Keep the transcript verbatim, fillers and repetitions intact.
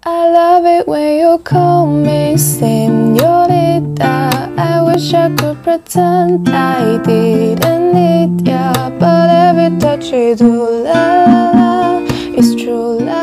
I love it when you call me señorita. I wish I could pretend I didn't need ya, but every touch you do, la la la, it's true, la